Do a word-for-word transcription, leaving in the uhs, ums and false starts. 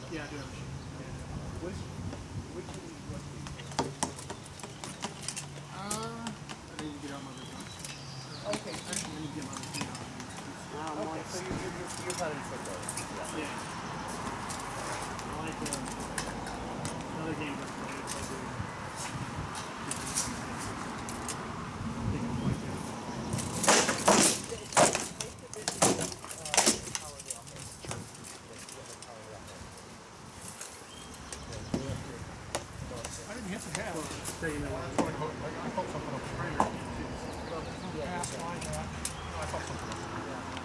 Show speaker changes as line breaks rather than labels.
Yeah, I do have a sheet.
Which, which one is what you
Uh, I need to get out my return.
Okay.
Actually, I need to get my return out.
Um,
Okay, so you, you, you're, you're planning for those. Yeah.
Yeah. I like uh, another game that's played. It's like a, I think it's like that. I didn't hit the hat. Well, taking that one.
I thought something was trainer.
Yeah.
I thought something was